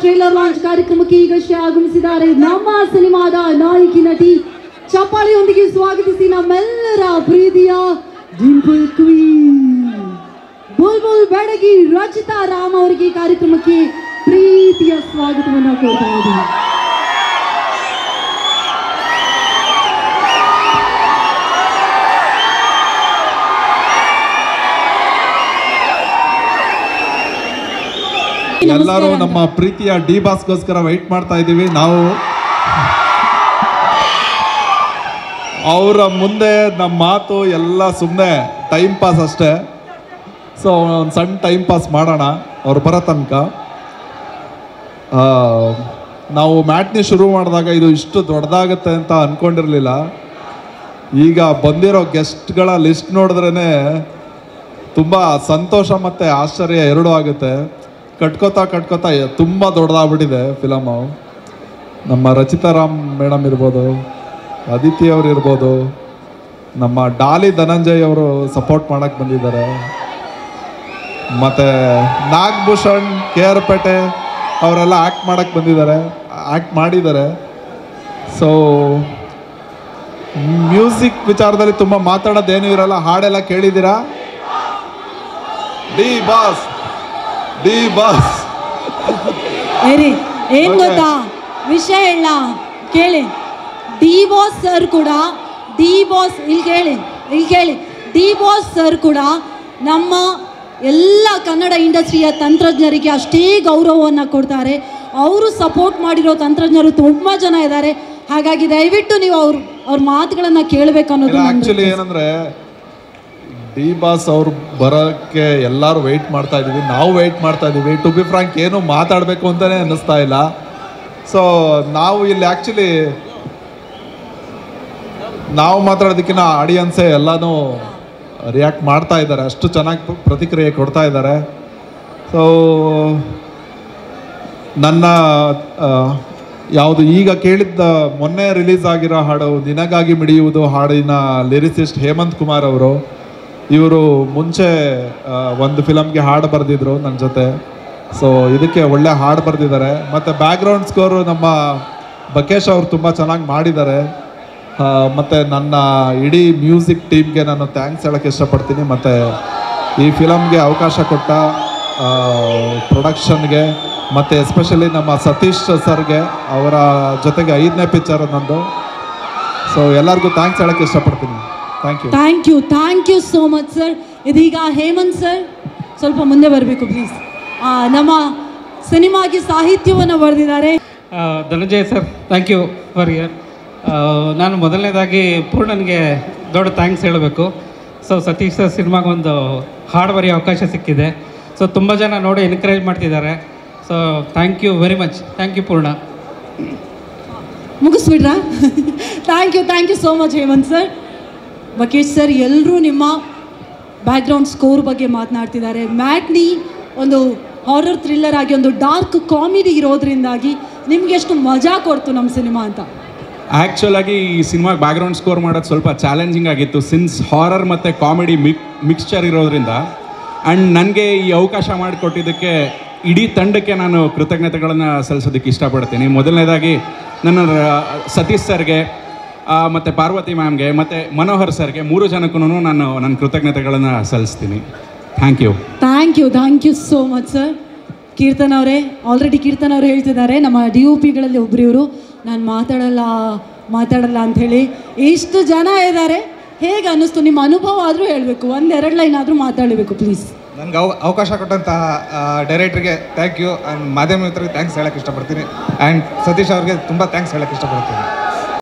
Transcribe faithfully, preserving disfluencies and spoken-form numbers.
Trailer launch ಕಾರ್ಯಕ್ರಮಕ್ಕೆ ಈಗಷ್ಟೇ ಆಗಮಿಸಿದ್ದಾರೆ ನಮ್ಮ ಸಿನಿಮಾದ ನಾಯಕಿ ನಟಿ. ಚಪ್ಪಾಳೆಯೊಂದಿಗೆ ಸ್ವಾಗತಿಸಿ ನಮ್ಮೆಲ್ಲರ ಪ್ರೀತಿಯ ಡಿಂಪಲ್ ಕ್ವೀನ್ ಬುಲ್ಬುಲ್ ಬೆಡಗಿ ರಚಿತಾ ರಾಮ್ ಅವರಿಗೆ ಕಾರ್ಯಕ್ರಮಕ್ಕೆ ಪ್ರೀತಿಯ ಸ್ವಾಗತವನ್ನು ಕೋರ್ತಾ ಇದ್ದಾರೆ. ಎಲ್ಲರೂ ನಮ್ಮ ಪ್ರೀತಿಯ ಡಿ ಬಾಸ್ಗೋಸ್ಕರ ವೈಟ್ ಮಾಡ್ತಾ ಇದ್ದೀವಿ. ನಾವು ಅವರ ಮುಂದೆ ನಮ್ಮ ಮಾತು ಎಲ್ಲ ಸುಮ್ಮನೆ ಟೈಮ್ ಪಾಸ್ ಅಷ್ಟೇ. ಸೊ ಒಂದು ಸಣ್ಣ ಟೈಮ್ ಪಾಸ್ ಮಾಡೋಣ ಅವ್ರು ಬರೋ ತನಕ. ನಾವು ಮ್ಯಾಟ್ನಿ ಶುರು ಮಾಡಿದಾಗ ಇದು ಇಷ್ಟು ದೊಡ್ಡದಾಗುತ್ತೆ ಅಂತ ಅಂದ್ಕೊಂಡಿರಲಿಲ್ಲ. ಈಗ ಬಂದಿರೋ ಗೆಸ್ಟ್ಗಳ ಲಿಸ್ಟ್ ನೋಡಿದ್ರೇ ತುಂಬ ಸಂತೋಷ ಮತ್ತು ಆಶ್ಚರ್ಯ ಎರಡೂ ಆಗುತ್ತೆ. ಕಟ್ಕೋತಾ ಕಟ್ಕೋತಾ ತುಂಬ ದೊಡ್ಡದಾಗ್ಬಿಟ್ಟಿದೆ ಫಿಲಮು. ನಮ್ಮ ರಚಿತಾ ರಾಮ್ ಮೇಡಮ್ ಇರ್ಬೋದು, ಅದಿತಿ ಅವರು ಇರ್ಬೋದು, ನಮ್ಮ ಡಾಲಿ ಧನಂಜಯ್ ಅವರು ಸಪೋರ್ಟ್ ಮಾಡೋಕ್ಕೆ ಬಂದಿದ್ದಾರೆ, ಮತ್ತು ನಾಗಭೂಷಣ್ ಕೆ ಆರ್ ಪೇಟೆ ಅವರೆಲ್ಲ ಆ್ಯಕ್ಟ್ ಮಾಡೋಕ್ಕೆ ಬಂದಿದ್ದಾರೆ, ಆ್ಯಕ್ಟ್ ಮಾಡಿದ್ದಾರೆ. ಸೊ ಮ್ಯೂಸಿಕ್ ವಿಚಾರದಲ್ಲಿ ತುಂಬ ಮಾತಾಡೋದೇನೂ ಇರಲ್ಲ. ಹಾಡೆಲ್ಲ ಕೇಳಿದ್ದೀರಾ? ಡಿ ಬಾಸ್ ಡಿ ಬಾಸ್ ಏನ್ ಗೊತ್ತಾ ವಿಷಯ ಇಲ್ಲ ಕೇಳಿ. ಡಿ ಬಾಸ್ ಸರ್ ಕೂಡ ಡಿ ಬಾಸ್ ಇಲ್ಲಿ ಕೇಳಿ ಇಲ್ಲಿ ಕೇಳಿ ಡಿ ಬಾಸ್ ಸರ್ ಕೂಡ ನಮ್ಮ ಎಲ್ಲ ಕನ್ನಡ ಇಂಡಸ್ಟ್ರಿಯ ತಂತ್ರಜ್ಞರಿಗೆ ಅಷ್ಟೇ ಗೌರವವನ್ನು ಕೊಡ್ತಾರೆ. ಅವರು ಸಪೋರ್ಟ್ ಮಾಡಿರೋ ತಂತ್ರಜ್ಞರು ತುಂಬ ಜನ ಇದ್ದಾರೆ. ಹಾಗಾಗಿ ದಯವಿಟ್ಟು ನೀವು ಅವ್ರ ಅವ್ರ ಮಾತುಗಳನ್ನು ಕೇಳಬೇಕು ಅನ್ನೋದು. ಆ್ಯಕ್ಚುಲಿ ಏನಂದರೆ ಡಿ ಬಾಸ್ ಅವ್ರು ಬರೋಕ್ಕೆ ಎಲ್ಲರೂ ವೆಯ್ಟ್ ಮಾಡ್ತಾ ಇದ್ದೀವಿ, ನಾವು ವೆಯ್ಟ್ ಮಾಡ್ತಾ ಇದ್ದೀವಿ. ಟು ಬಿ ಫ್ರಾಂಕ್ ಏನು ಮಾತಾಡಬೇಕು ಅಂತಲೇ ಅನ್ನಿಸ್ತಾ ಇಲ್ಲ. ಸೊ ನಾವು ಇಲ್ಲಿ ಆ್ಯಕ್ಚುಲಿ ನಾವು ಮಾತಾಡೋದಕ್ಕಿಂತ ಆಡಿಯನ್ಸೇ ಎಲ್ಲನೂ ರಿಯಾಕ್ಟ್ ಮಾಡ್ತಾ ಇದ್ದಾರೆ, ಅಷ್ಟು ಚೆನ್ನಾಗಿ ಪ್ರತಿಕ್ರಿಯೆ ಕೊಡ್ತಾ ಇದ್ದಾರೆ. ಸೊ ನನ್ನ ಯಾವುದು ಈಗ ಕೇಳಿದ್ದ ಮೊನ್ನೆ ರಿಲೀಸ್ ಆಗಿರೋ ಹಾಡು ನಿನಗಾಗಿ ಮಿಡಿಯುವುದು ಹಾಡಿನ ಲಿರಿಸಿಸ್ಟ್ ಹೇಮಂತ್ ಕುಮಾರ್ ಅವರು. ಇವರು ಮುಂಚೆ ಒಂದು ಫಿಲಮ್ಗೆ ಹಾಡು ಬರೆದಿದ್ರು ನನ್ನ ಜೊತೆ. ಸೊ ಇದಕ್ಕೆ ಒಳ್ಳೆ ಹಾಡು ಬರೆದಿದ್ದಾರೆ. ಮತ್ತು ಬ್ಯಾಕ್ಗ್ರೌಂಡ್ ಸ್ಕೋರು ನಮ್ಮ ಬಕೇಶ್ ಅವರು ತುಂಬ ಚೆನ್ನಾಗಿ ಮಾಡಿದ್ದಾರೆ. ಮತ್ತು ನನ್ನ ಇಡೀ ಮ್ಯೂಸಿಕ್ ಟೀಮ್ಗೆ ನಾನು ಥ್ಯಾಂಕ್ಸ್ ಹೇಳೋಕ್ಕೆ ಇಷ್ಟಪಡ್ತೀನಿ. ಮತ್ತು ಈ ಫಿಲಮ್ಗೆ ಅವಕಾಶ ಕೊಟ್ಟ ಪ್ರೊಡಕ್ಷನ್ಗೆ ಮತ್ತು ಎಸ್ಪೆಷಲಿ ನಮ್ಮ ಸತೀಶ್ ಸರ್ಗೆ, ಅವರ ಜೊತೆಗೆ ಐದನೇ ಪಿಕ್ಚರ್ ನಂದು. ಸೊ ಎಲ್ಲರಿಗೂ ಥ್ಯಾಂಕ್ಸ್ ಹೇಳೋಕ್ಕೆ ಇಷ್ಟಪಡ್ತೀನಿ. Thank you thank you thank you so much sir. ಇದೀಗ ಹೇಮಂತ್ ಸರ್ ಸ್ವಲ್ಪ ಮುಂದೆ ಬರಬೇಕು ಪ್ಲೀಸ್. ನಮ್ಮ ಸಿನಿಮಾಗೆ ಸಾಹಿತ್ಯವನ್ನು ಬರೆದಿದ್ದಾರೆ Dhananjay sir. Thank you for your. ನಾನು ಮೊದಲನೇದಾಗಿ ಪೂರ್ಣನಿಗೆ ದೊಡ್ಡ ಥ್ಯಾಂಕ್ಸ್ ಹೇಳಬೇಕು. ಸೊ ಸತೀಶ್ ಸರ್ ಸಿನಿಮಾಗೆ ಒಂದು ಹಾಡು ಬರೆಯೋ ಅವಕಾಶ ಸಿಕ್ಕಿದೆ. ಸೊ ತುಂಬ ಜನ ನೋಡಿ ಎನ್ಕರೇಜ್ ಮಾಡ್ತಿದ್ದಾರೆ. So thank you very much. Thank you Purna. ಮುಗಿಸ್ಬಿಡ್ರಾ? Thank you thank you so much Hemanth sir. Bakesh sir, ಎಲ್ಲರೂ ನಿಮ್ಮ ಬ್ಯಾಕ್ಗ್ರೌಂಡ್ ಸ್ಕೋರ್ ಬಗ್ಗೆ ಮಾತನಾಡ್ತಿದ್ದಾರೆ. ಮ್ಯಾಟ್ನಿ ಒಂದು ಹಾರರ್ ಥ್ರಿಲ್ಲರ್ ಆಗಿ ಒಂದು ಡಾರ್ಕ್ ಕಾಮಿಡಿ ಇರೋದ್ರಿಂದಾಗಿ ನಿಮ್ಗೆ ಎಷ್ಟು ಮಜಾ ಕೊಡ್ತು ನಮ್ಮ ಸಿನಿಮಾ ಅಂತ. ಆ್ಯಕ್ಚುಲಾಗಿ ಈ ಸಿನಿಮಾಗೆ ಬ್ಯಾಕ್ಗ್ರೌಂಡ್ ಸ್ಕೋರ್ ಮಾಡೋದು ಸ್ವಲ್ಪ ಚಾಲೆಂಜಿಂಗ್ ಆಗಿತ್ತು, ಸಿನ್ಸ್ ಹಾರರ್ ಮತ್ತು ಕಾಮಿಡಿ ಮಿಕ್ ಮಿಕ್ಸ್ಚರ್ ಇರೋದ್ರಿಂದ. ಆ್ಯಂಡ್ ನನಗೆ ಈ ಅವಕಾಶ ಮಾಡಿಕೊಟ್ಟಿದ್ದಕ್ಕೆ ಇಡೀ ತಂಡಕ್ಕೆ ನಾನು ಕೃತಜ್ಞತೆಗಳನ್ನು ಸಲ್ಲಿಸೋದಕ್ಕೆ ಇಷ್ಟಪಡ್ತೀನಿ. ಮೊದಲನೇದಾಗಿ ನನ್ನ ಸತೀಶ್ ಸರ್ಗೆ ಮತ್ತು ಪಾರ್ವತಿ ಮ್ಯಾಮ್ಗೆ ಮತ್ತು ಮನೋಹರ್ ಸರ್ಗೆ, ಮೂರು ಜನಕ್ಕೂ ನಾನು ನನ್ನ ಕೃತಜ್ಞತೆಗಳನ್ನು ಸಲ್ಲಿಸ್ತೀನಿ. Thank you thank you thank you so much sir. Keerthan ಅವರೇ, ಆಲ್ರೆಡಿ ಕೀರ್ತನ್ ಅವರು ಹೇಳ್ತಿದ್ದಾರೆ ನಮ್ಮ ಡಿ ಒ ಪಿಗಳಲ್ಲಿ ಒಬ್ಬರು ಇವರು, ನಾನು ಮಾತಾಡಲ್ಲ ಮಾತಾಡಲ್ಲ ಅಂಥೇಳಿ. ಇಷ್ಟು ಜನ ಇದ್ದಾರೆ, ಹೇಗೆ ಅನ್ನಿಸ್ತು ನಿಮ್ಮ ಅನುಭವ ಆದರೂ ಹೇಳಬೇಕು, ಒಂದೆರಡು ಲೈನ್ ಆದರೂ ಮಾತಾಡಬೇಕು ಪ್ಲೀಸ್. ನನಗೆ ಅವ ಅವಕಾಶ ಕೊಟ್ಟಂತಹ ಡೈರೆಕ್ಟ್ರಿಗೆ ಥ್ಯಾಂಕ್ ಯು. ಆ್ಯಂಡ್ ಮಾಧ್ಯಮ ಮಿತ್ರರಿಗೆ ಥ್ಯಾಂಕ್ಸ್ ಹೇಳೋಕ್ಕೆ ಇಷ್ಟಪಡ್ತೀನಿ. ಆ್ಯಂಡ್ ಸತೀಶ್ ಅವ್ರಿಗೆ ತುಂಬ ಥ್ಯಾಂಕ್ಸ್ ಹೇಳೋಕ್ಕೆ ಇಷ್ಟಪಡ್ತೀನಿ.